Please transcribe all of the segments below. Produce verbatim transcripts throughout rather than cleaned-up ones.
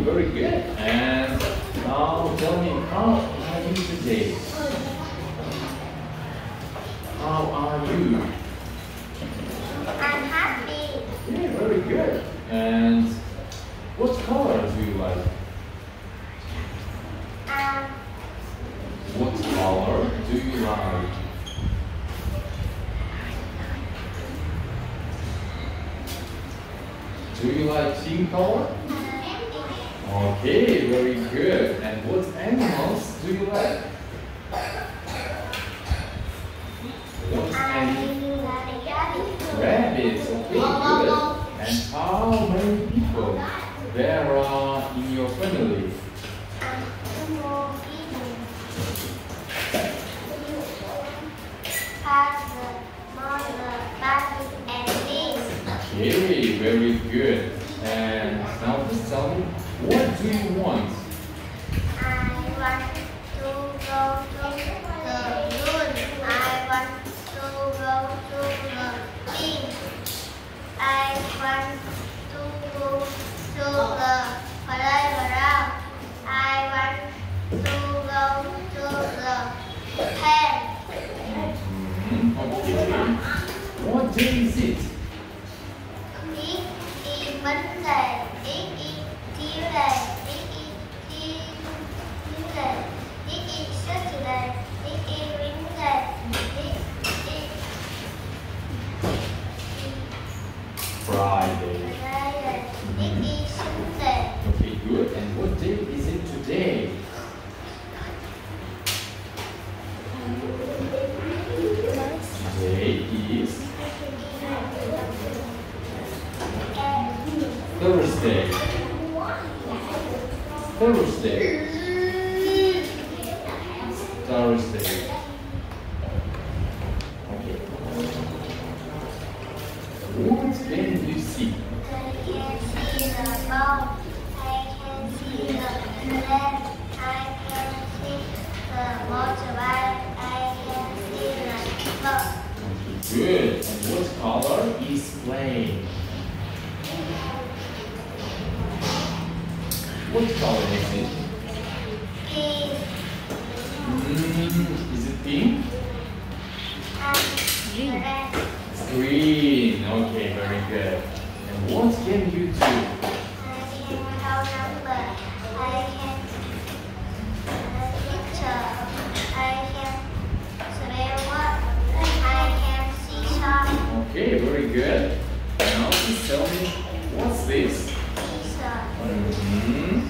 very good. And now tell me, how are you today? How are you? I'm happy. Yeah, very good. And what color do you like? Um, What color do you like? Do you like pink color? Okay, very good. And what animals do you like? What I animals? like rabbit. Rabbits. Okay, good. And how many people there are in your family? Father, mother, daddy, and me. Okay, very good. And now please tell me, what do you want? I want to go to the moon. I want to go to the beach. I want to go to the playground. I want to go to the pen. Mhm, okay. What day is it? It is Monday. It is Tuesday. It is Tuesday. It is Saturday. It is Wednesday. It is Friday. Friday. It is Sunday. Okay, good. And what day is it today? Today is Thursday. Thursday. Thursday. Okay. What can you see? I can see the ball. I can see the land. I can see the motorbike. I can see the bus. Good. And what color is playing? What color is it? Pink Mm, is it pink? and red. Green. Okay, very good. And what can you do? I can count number. I can uh, picture. I can smell what. I can see some Okay, very good. And now please tell me, what's this? pizza. Mm-hmm.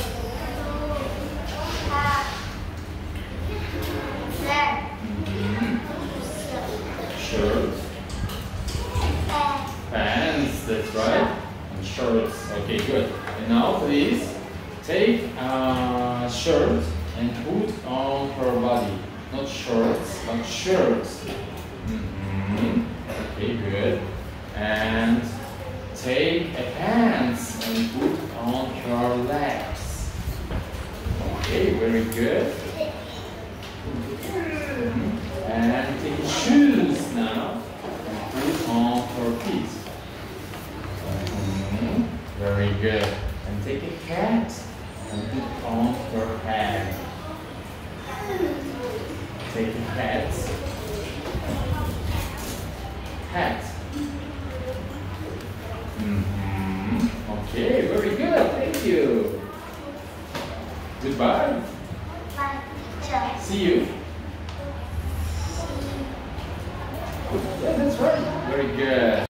Red. Shirt, pants, that's right. And shirts. Okay, good. And now please take a shirt and put on her body. Not shorts, but shirts. Mhm. Okay, good. And take a pants and put on her legs. Okay, very good. Mhm. And take shoes now and put on her feet. Mhm. Very good. And take a hat and put on her head. Take a hat. Hat. Mhm. Okay, very good. Thank you. Goodbye. My picture. See you. Yeah, that's right. Very good.